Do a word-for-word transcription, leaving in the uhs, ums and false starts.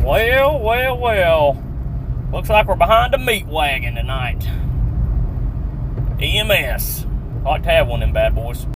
Well, well, well. Looks like we're behind a meat wagon tonight. E M S. I'd like to have one of them bad boys.